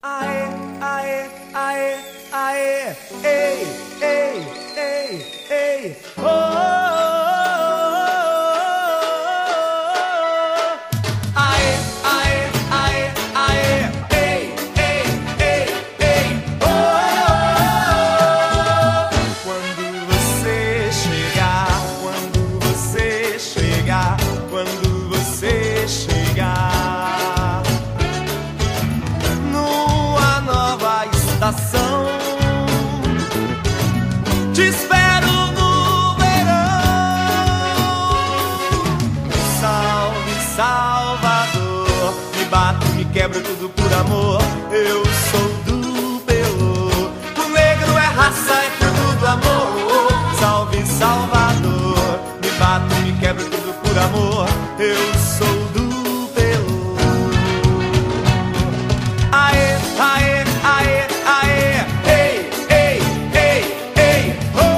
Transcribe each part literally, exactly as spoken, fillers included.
Aê, aê, aê, aê, ei, ei, ei, ei, oh, oh, oh. Aê, aê, aê, aê, ei, ei, ei, ei, oh, oh, oh. Quando você chegar, quando você chegar, quando você chegar numa nova estação, te espero no verão. Salve, Salvador, me bato, me quebro tudo por amor. Eu sou do Pelô, o negro é raça, é fruto do amor. Salve, Salvador, me bato, me quebro tudo por amor. Eu sou do Pelô. Aê, aê, aê, aê, ei, ei, ei, ei, oh, oh,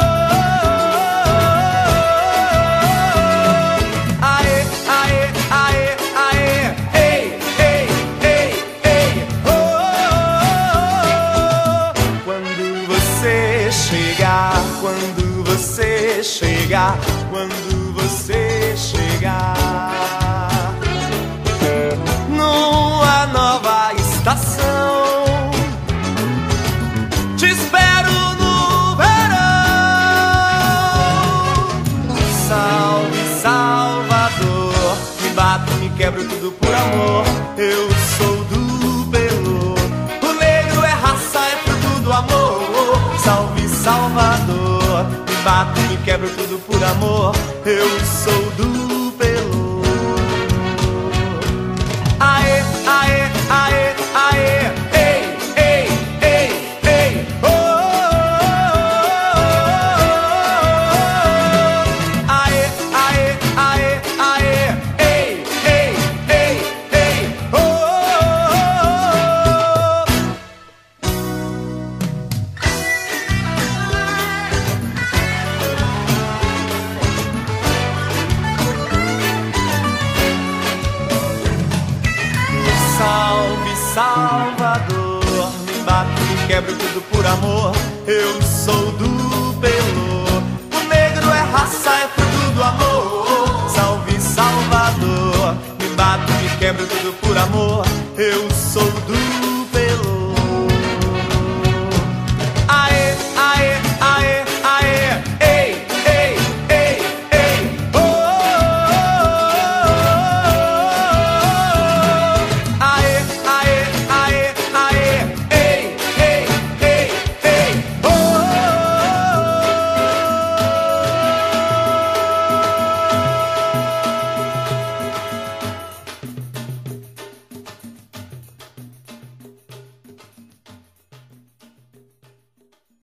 oh. Aê, aê, aê, aê, ei, ei, ei, ei, oh, oh, oh. Quando você chegar, quando você chegar, quando você chegar numa nova estação, te espero no verão. Salve, Salvador, me bato, me quebro tudo por amor. Eu sou do Pelô, o negro é raça, é fruto do amor. Salve, Salvador, me bato, me quebro tudo por amor. Eu sou do Pelô. Aê, aê, aê, aê, ei, ei, ei, ei, oh, oh, oh. Aê, aê, aê, aê, ei, ei, ei, ei, oh, oh, oh. Salve, Salvador, me bato, me quebro tudo por amor. Eu sou do Pelô, o negro é raça, é fruto do amor. Salve, Salvador, me bato, me quebro tudo por amor. Eu sou do